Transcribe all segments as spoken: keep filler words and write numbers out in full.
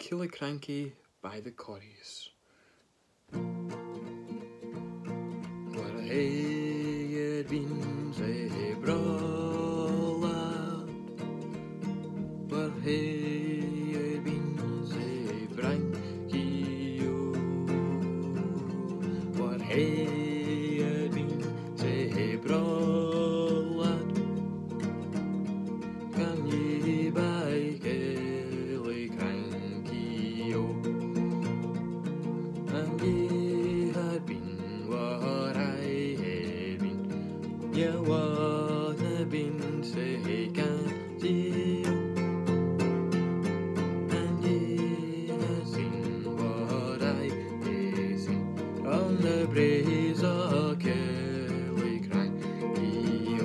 Killiecrankie by the Corries. Waar hij het been zei brolad, waar hij het been zei brankio, waar hij het been zei brolad, kan je bij Killiecrankie en je had been waar hij had been, je was had been zei kan je en je had zien wat hij had zien on the breeze of Killiecrankie.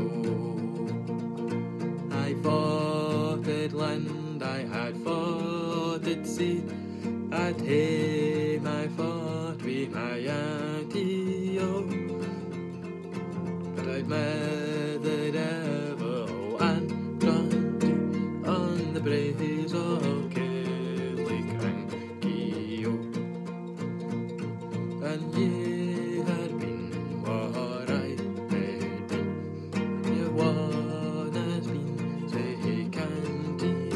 I fought at land, I had fought at sea, at home I fought with my auntie, oh. But I'd met the devil and gone on the breeze of Killiecrankie, oh. And ye had been what I had been, ye one has been say candy,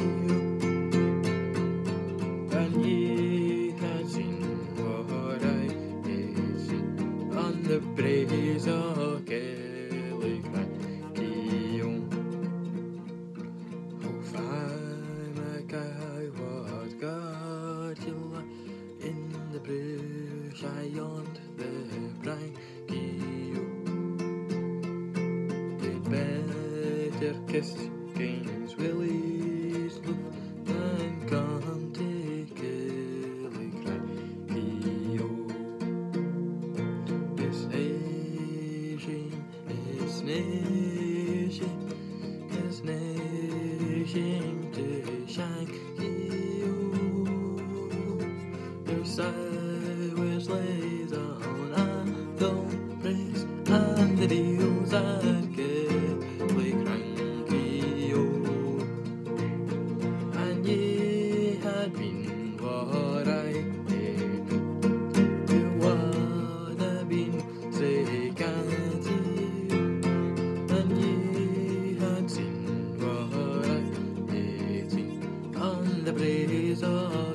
and ye had seen what I had seen on the breeze of Killiecrankie. Oh, fine, my guy, what got you in the bush beyond the brankie? You'd better kiss King's Willie's love and come to Killiecrankie. It's nation, it's nation, it's nation to shine. Your sideways lays on a don't race and the deals at Killiecrankie, and ye had been what I had been, you would have been say can't you, and ye had seen what I had seen on the breeze of